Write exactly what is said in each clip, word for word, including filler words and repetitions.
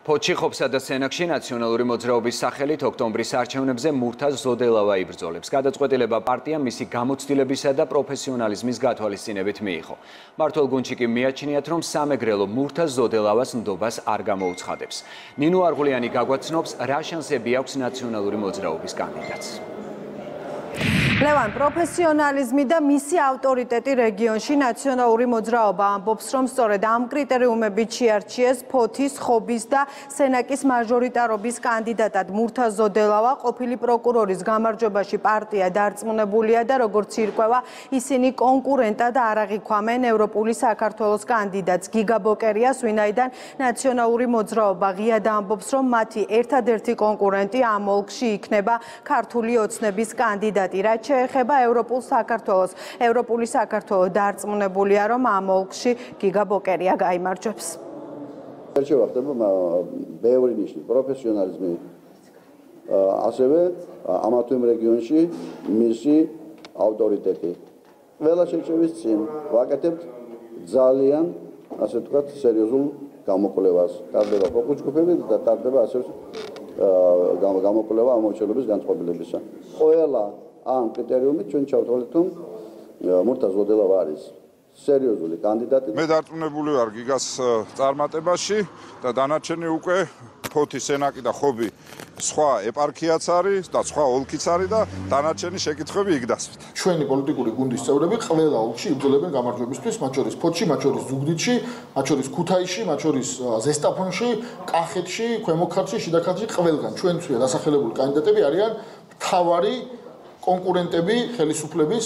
ფოჩიხობსა და სენაკში ნაციონალური მოძრაობის სახელით ოქტომბრის არჩევნებზე მურთაზ ზოდელავა იბრძოლებს. გადაწყვეტილება პარტიამ მისი გამოცდილებისა და პროფესიონალიზმის გათვალისწინებით მიიღო. მმართველ გუნდში კი მიაჩნიათ, რომ სამეგრელო მურთაზ ზოდელავას ნდობას არ გამოუცხადებს. ნინო არღულიანი გაგვაცნობს, რა შანსები აქვს ნაციონალური მოძრაობის კანდიდატს. ლევან, პროფესიონალიზმი და მისი ავტორიტეტი რეგიონში ნაციონალური მოძრაობა ამბობს, რომ სწორედ ამ კრიტერიუმებით შეარჩიეს ფოთის, ხობის და სენაკის მაჟორიტარობის კანდიდატად მურთაზ ზოდელავა. ყოფილი პროკურორის გამარჯვებაში პარტია დარწმუნებულია და როგორც ირკვევა, ისინი კონკურენტად არ აღიქვამენ ევროპული საქართველოს კანდიდატს გიგა ბოკერიას, ვინაიდან ნაციონალური მოძრაობა ღიად ამბობს, რომ მათი ერთადერთი კონკურენტი ამ ოლქში იქნება ქართული ოცნების კანდიდატი. რაც შეეხება ევროპულ საქართველოს, ევროპული საქართველო დარწმუნებულია, რომ ამ ოლქში გიგა ბოკერია გაიმარჯვებს. ერჩევა ხდება ბევრი ნიშნით, პროფესიონალიზმი, ასევე ამა თუ იმ რეგიონში მისი ავტორიტეტი. ყველა შეკრების წინ ვაკეთებთ ძალიან, ასე ვთქვათ, სერიოზულ გამოკვლევას. ტარდება ფოკუს ჯგუფები და ტარდება ასევე გამოკვლევა ამორჩევლობის განწყობილებისა. ყველა ამ კრიტერიუმით ჩვენ ჩავთვალეთ, რომ მურთაზ ზოდელავა არის სერიოზული კანდიდატი. მე დარწმუნებული ვარ გიგას წარმატებაში და დანარჩენი უკვე ფოთი, სენაკი და ხობი სხვა ეპარქიაც არის და სხვა ოლქიც არის და დანარჩენი შეკითხვები იქ დასვით. ჩვენი პოლიტიკური გუნდის წევრები ყველა ოლქში იბრძოლებენ გამარჯვებისთვის, მათ შორის ფოთში, მათ შორის ზუგდიდში, მათ შორის ქუთაისში, მათ შორის ზესტაფონში, კახეთში, ქვემო ქართლში, შიდა ქართლში, ყველგან ჩვენთვია დასახელებული კანდიდატები არიან მთავარი კონკურენტები ხელისუფლების.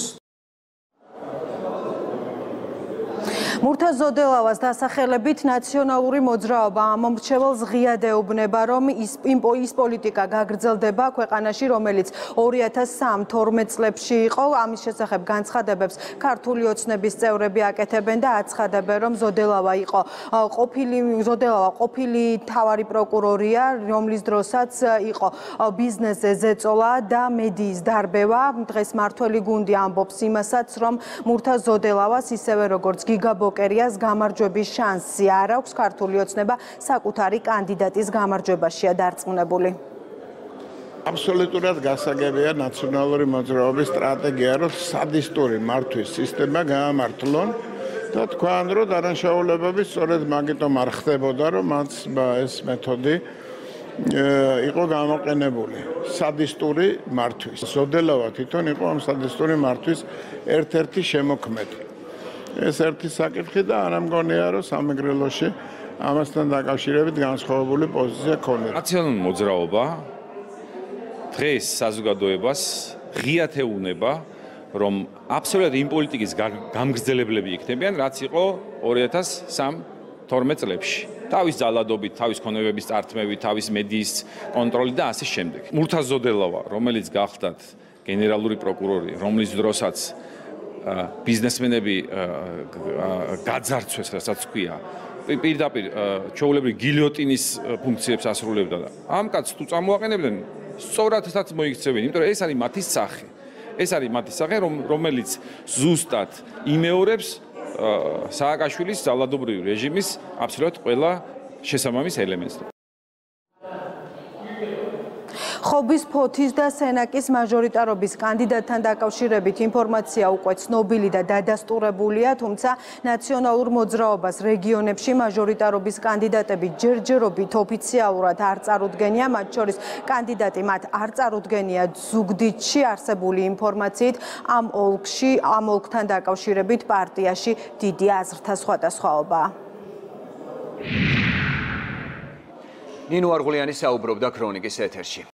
მურთაზ ზოდელავას დასახელებით ნაციონალური მოძრაობა ამომრჩეველს ღიად ეუბნება, რომ ის ის პოლიტიკა გაგრძელდება ქვეყანაში, რომელიც ორი ათას თორმეტ წლებში იყო. ამის შესახებ განცხადებებს ქართული ოცნების წევრები აკეთებენ და აცხადებენ, რომ ზოდელავა იყო ყოფილი ზოდელავა ყოფილი მთავარი პროკურორია, რომლის დროსაც იყო ბიზნესზე ზეწოლა და მედიის დარბევა. დღეს მმართველი გუნდი ამბობს იმასაც, რომ მურთაზ ზოდელავას ისევე როგორც გიგა ბოკერიას გამარჯვების შანსი არ აქვს. ქართული ოცნება საკუთარი კანდიდატის გამარჯვებაშია დარწმუნებული. აბსოლუტურად გასაგებია ნაციონალური მოძრაობის სტრატეგია, რომ სადისტური მართვის სისტემა გაამართლონ და თქვან, რომ დანაშაულებები სწორედ მაგიტომ არ ხდებოდა, რომ მათ ეს მეთოდი იყო გამოყენებული სადისტური მართვის. ზოდელავა თვითონ იყო ამ სადისტური მართვის ერთ-ერთი შემოქმედი. ეს ერთი საკითხი და არ ამგონია, რომ სამეგრელოში ამასთან დაკავშირებით განსხვავებული პოზიცია ქონდა. ნაციონალური მოძრაობა დღეს საზოგადოებას ღიად ეუბნება, რომ აბსოლუტურად იმ პოლიტიკის გამგრძელებლები იქნებიან, რაც იყო ორი ათას თორმეტ წლებში. თავის ძალადობით, თავის ქონებების წართმევით, თავის მედიის კონტროლით და ასე შემდეგ. მურთაზ ზოდელავა, რომელიც გახლდათ გენერალური პროკურორი, რომლის დროსაც ბიზნესმენები გაძარცვეს, რასაც ქვია, პირდაპირ ჩვეულებრივ გილიოტინის ფუნქციებს ასრულებდა და ამ კაცს თუ წამოაყენებდნენ, სწორადაც მოიქცევენ, იმიტომ რომ ეს არის მათი სახე. ეს არის მათი სახე, რომელიც ზუსტად იმეორებს სააკაშვილის ძალადობრივი რეჟიმის აბსოლუტურად ყველა შესაბამის ელემენტს. ხობის, ფოთის და სენაკის მაჟორიტარობის კანდიდატთან დაკავშირებით ინფორმაცია უკვე ცნობილი და დადასტურებულია, თუმცა ნაციონალურ მოძრაობას რეგიონებში მაჟორიტარობის კანდიდატები ჯერჯერობით ოფიციალურად არ წარუდგენია, მათ შორის კანდიდატი მათ არ წარუდგენია ზუგდიდში არსებული ინფორმაციით, ამ ოლქში, ამ ოლქთან დაკავშირებით პარტიაში დიდი აზრთა სხვადასხვაობაა. ნინო არღულიანი საუბრობდა ქრონიკის ეთერში.